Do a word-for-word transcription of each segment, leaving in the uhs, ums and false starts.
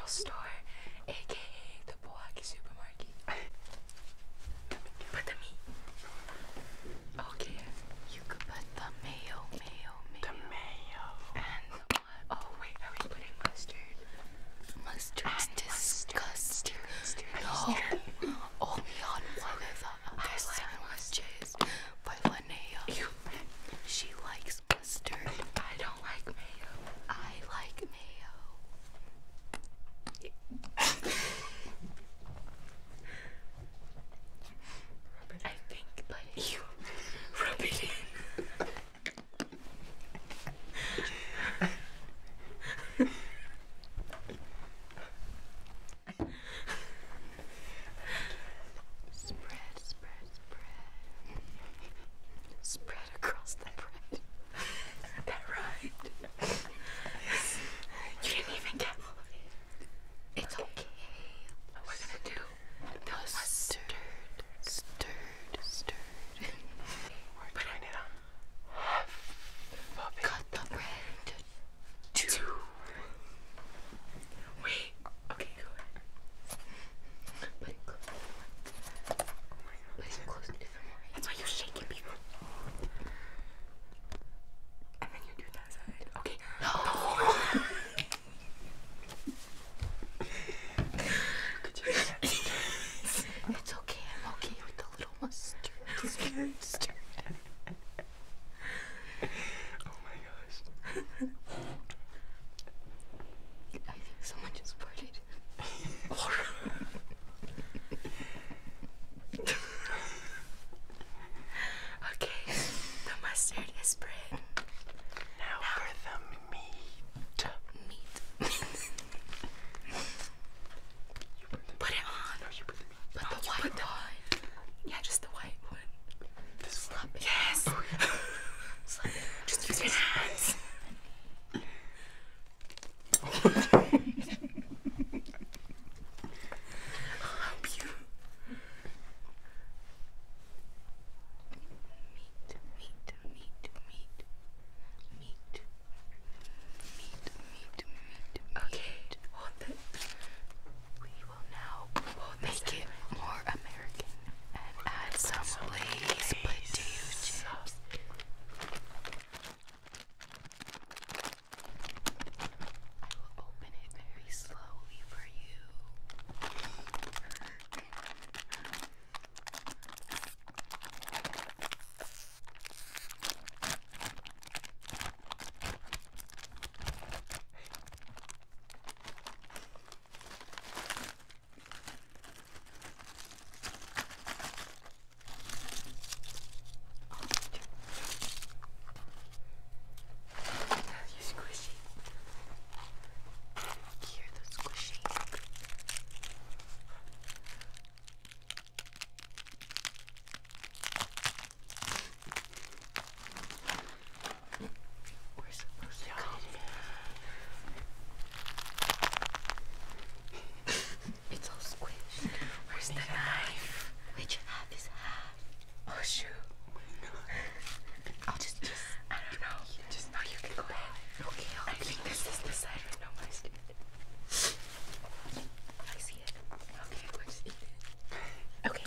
store, aka the Milwaukee supermarket. Put the meat. Okay. You could put the mayo, mayo, mayo. The mayo. And what? Oh wait, are we putting mustard? Mustard's disgusting. No. Only on one of the other sandwiches. But Linnea, she likes mustard. I don't like mayo. I like mayo. I think, but you rub it in. Spread, spread, spread. Spread across the bread. That rhymed. You didn't even get all of it. It's okay. We're gonna do the mustard. Stirred, stirred. We're doing it on half of it. Cut the bread into two. Wait. Okay, go ahead. Put it close. Put it close to the morning. That's why you shake it, people. And then you do that side. Okay. No. It's okay. I'm okay with the little mustard. Stirred, stirred. Oh my gosh. I think someone just farted. Okay, the mustard is spread. Now, now for the meat. Meat. You put, the put it on. No, you put the meat. Put no, the white put the, one. Yeah, just the white one. This Slap one. It. Yes. Oh, yeah. Slap it. Just use your hands. I'll help you. Meat, meat, meat, meat, meat, meat, meat, meat. Okay, hold it. We will now make it more American and add some Lay's potato chips. I will open it very slowly for you. You squishy. Hear the squishy. We're supposed to come. It's all squished. Where's the knife? Which half is half? Oh shoot. I'll just, just, I don't know. You just, no, you can go ahead. Okay, I think this is the side with no mustard. I see it. Okay, we'll just eat it. Okay.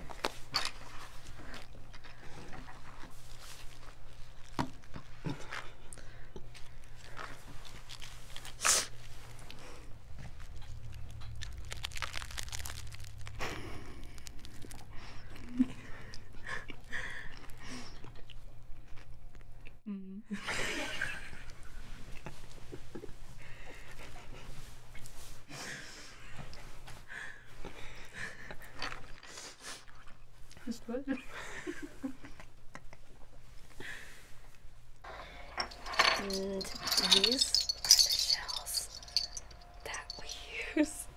Mm. Just what? And these are the shells that we use